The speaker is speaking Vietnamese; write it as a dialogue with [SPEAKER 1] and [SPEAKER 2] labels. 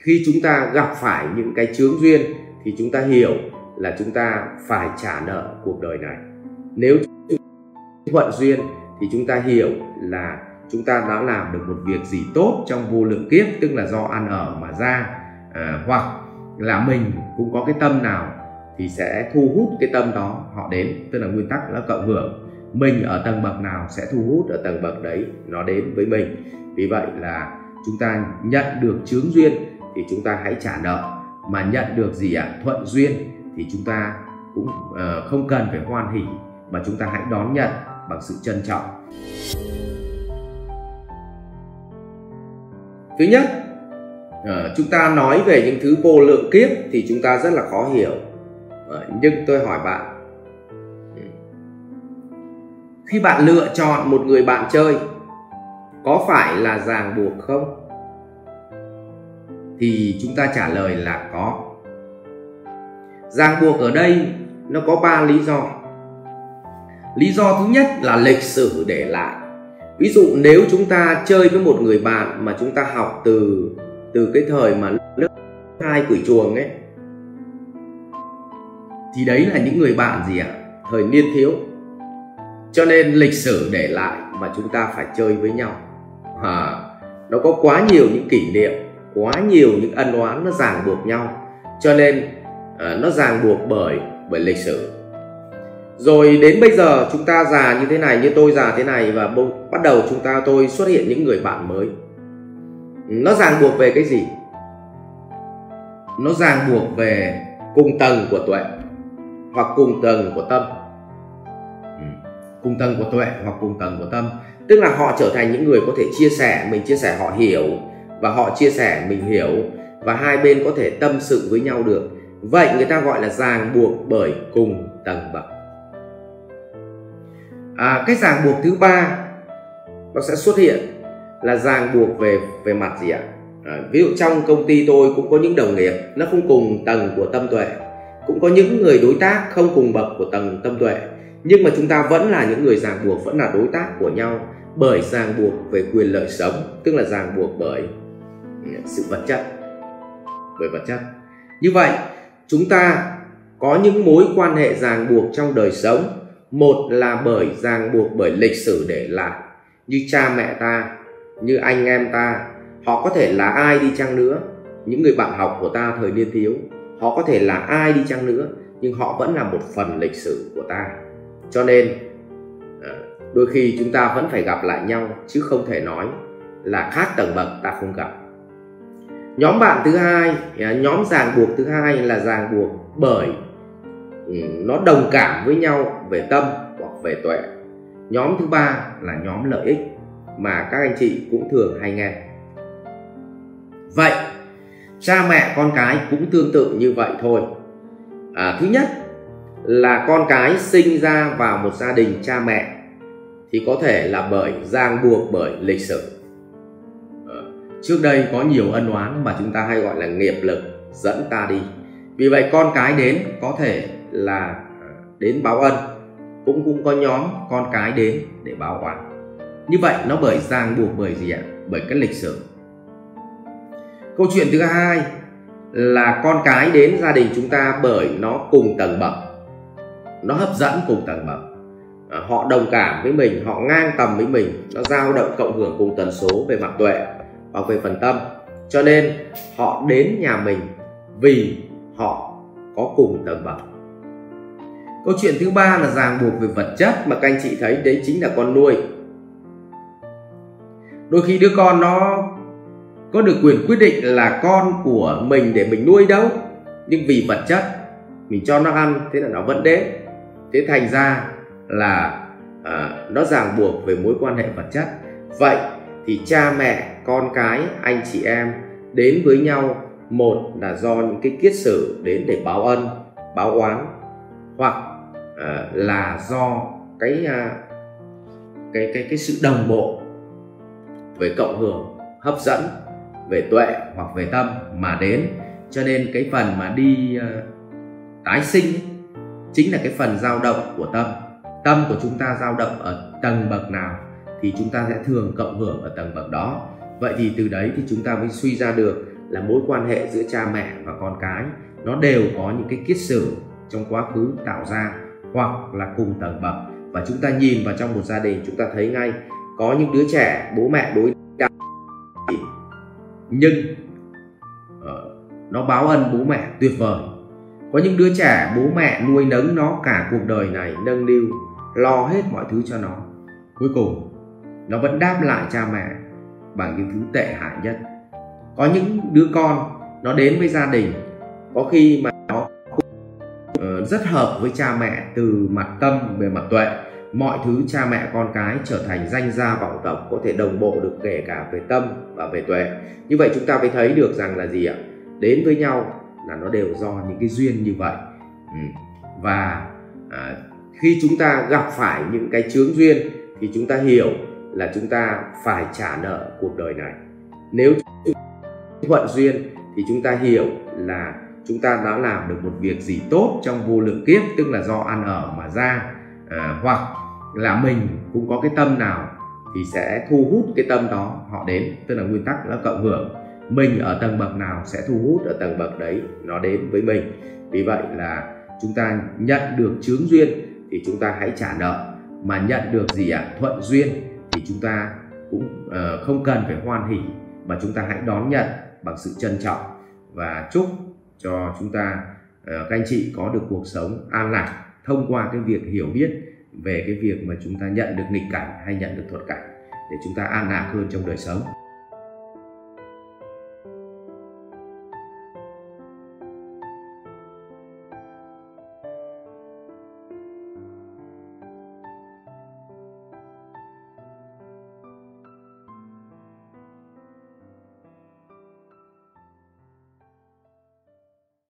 [SPEAKER 1] khi chúng ta gặp phải những cái chướng duyên thì chúng ta hiểu là chúng ta phải trả nợ cuộc đời này. Nếu thuận duyên thì chúng ta hiểu là chúng ta đã làm được một việc gì tốt trong vô lượng kiếp, tức là do ăn ở mà ra, hoặc là mình cũng có cái tâm nào thì sẽ thu hút cái tâm đó họ đến, tức là nguyên tắc là cộng hưởng. Mình ở tầng bậc nào sẽ thu hút ở tầng bậc đấy nó đến với mình. Vì vậy là chúng ta nhận được chướng duyên thì chúng ta hãy trả nợ, mà nhận được gì ạ? Thuận duyên thì chúng ta cũng không cần phải hoan hỉ, mà chúng ta hãy đón nhận bằng sự trân trọng. Thứ nhất, chúng ta nói về những thứ vô lượng kiếp thì chúng ta rất là khó hiểu. Nhưng tôi hỏi bạn, khi bạn lựa chọn một người bạn chơi, có phải là ràng buộc không? Thì chúng ta trả lời là có. Ràng buộc ở đây nó có 3 lý do. Lý do thứ nhất là lịch sử để lại. Ví dụ nếu chúng ta chơi với một người bạn mà chúng ta học từ cái thời mà lớp 2 Quỷ Chuồng ấy, thì đấy là những người bạn gì ạ? Thời niên thiếu. Cho nên lịch sử để lại mà chúng ta phải chơi với nhau. Nó có quá nhiều những kỷ niệm, quá nhiều những ân oán nó ràng buộc nhau. Cho nên nó ràng buộc bởi lịch sử. Rồi đến bây giờ chúng ta già như thế này, như tôi già thế này, và bắt đầu tôi xuất hiện những người bạn mới. Nó ràng buộc về cái gì? Nó ràng buộc về cùng tầng của tuệ hoặc cùng tầng của tâm. Cùng tầng của tuệ hoặc cùng tầng của tâm, tức là họ trở thành những người có thể chia sẻ, mình chia sẻ họ hiểu, và họ chia sẻ mình hiểu, và hai bên có thể tâm sự với nhau được. Vậy người ta gọi là ràng buộc bởi cùng tầng bậc. Cái ràng buộc thứ ba nó sẽ xuất hiện là ràng buộc về mặt gì ạ? Ví dụ trong công ty tôi cũng có những đồng nghiệp nó không cùng tầng của tâm tuệ, cũng có những người đối tác không cùng bậc của tầng tâm tuệ, nhưng mà chúng ta vẫn là những người ràng buộc, vẫn là đối tác của nhau bởi ràng buộc về quyền lợi sống, tức là ràng buộc bởi sự vật chất, bởi vật chất. Như vậy chúng ta có những mối quan hệ ràng buộc trong đời sống. Một là bởi ràng buộc bởi lịch sử để lại, như cha mẹ ta, như anh em ta, họ có thể là ai đi chăng nữa, những người bạn học của ta thời niên thiếu, họ có thể là ai đi chăng nữa, nhưng họ vẫn là một phần lịch sử của ta. Cho nên đôi khi chúng ta vẫn phải gặp lại nhau, chứ không thể nói là khác tầng bậc ta không gặp. Nhóm bạn thứ hai, nhóm ràng buộc thứ hai là ràng buộc bởi nó đồng cảm với nhau về tâm hoặc về tuệ. Nhóm thứ ba là nhóm lợi ích mà các anh chị cũng thường hay nghe. Vậy cha mẹ con cái cũng tương tự như vậy thôi. Thứ nhất là con cái sinh ra vào một gia đình cha mẹ thì có thể là bởi ràng buộc bởi lịch sử. Trước đây có nhiều ân oán mà chúng ta hay gọi là nghiệp lực dẫn ta đi. Vì vậy con cái đến có thể là đến báo ân, cũng có nhóm con cái đến để báo oán. Như vậy nó bởi ràng buộc bởi gì ạ? Bởi cái lịch sử. Câu chuyện thứ hai là con cái đến gia đình chúng ta bởi nó cùng tầng bậc, nó hấp dẫn cùng tầng bậc, họ đồng cảm với mình, họ ngang tầm với mình, nó dao động cộng hưởng cùng tần số về mặt tuệ hoặc về phần tâm. Cho nên họ đến nhà mình vì họ có cùng tầng bậc. Câu chuyện thứ ba là ràng buộc về vật chất mà các anh chị thấy đấy chính là con nuôi. Đôi khi đứa con nó có được quyền quyết định là con của mình để mình nuôi đâu, nhưng vì vật chất mình cho nó ăn, thế là nó vẫn đến. Thế thành ra là nó ràng buộc về mối quan hệ vật chất. Vậy thì cha mẹ, con cái, anh chị em đến với nhau, một là do những cái kiết sử đến để báo ân, báo oán, hoặc là do cái sự đồng bộ về cộng hưởng, hấp dẫn về tuệ hoặc về tâm mà đến. Cho nên cái phần mà đi tái sinh ấy, chính là cái phần dao động của tâm. Tâm của chúng ta dao động ở tầng bậc nào thì chúng ta sẽ thường cộng hưởng ở tầng bậc đó. Vậy thì từ đấy thì chúng ta mới suy ra được là mối quan hệ giữa cha mẹ và con cái nó đều có những cái kiết sử trong quá khứ tạo ra hoặc là cùng tầng bậc. Và chúng ta nhìn vào trong một gia đình, chúng ta thấy ngay có những đứa trẻ bố mẹ đối đãi nhưng nó báo ân bố mẹ tuyệt vời. Có những đứa trẻ bố mẹ nuôi nấng nó cả cuộc đời này, nâng niu lo hết mọi thứ cho nó, cuối cùng nó vẫn đáp lại cha mẹ bằng những thứ tệ hại nhất. Có những đứa con nó đến với gia đình có khi mà nó rất hợp với cha mẹ từ mặt tâm, về mặt tuệ, mọi thứ cha mẹ con cái trở thành danh gia vọng tộc, có thể đồng bộ được kể cả về tâm và về tuệ. Như vậy chúng ta phải thấy được rằng là gì ạ? Đến với nhau là nó đều do những cái duyên như vậy. Và khi chúng ta gặp phải những cái chướng duyên thì chúng ta hiểu là chúng ta phải trả nợ cuộc đời này. Nếu thuận duyên thì chúng ta hiểu là chúng ta đã làm được một việc gì tốt trong vô lượng kiếp, tức là do ăn ở mà ra, hoặc là mình cũng có cái tâm nào thì sẽ thu hút cái tâm đó họ đến, tức là nguyên tắc là cộng hưởng. Mình ở tầng bậc nào sẽ thu hút ở tầng bậc đấy nó đến với mình. Vì vậy là chúng ta nhận được chướng duyên thì chúng ta hãy trả nợ, mà nhận được gì ạ? Thuận duyên thì chúng ta cũng không cần phải hoan hỉ, mà chúng ta hãy đón nhận bằng sự trân trọng. Và chúc cho chúng ta, các anh chị có được cuộc sống an lạc thông qua cái việc hiểu biết về cái việc mà chúng ta nhận được nghịch cảnh hay nhận được thuận cảnh, để chúng ta an lạc hơn trong đời sống.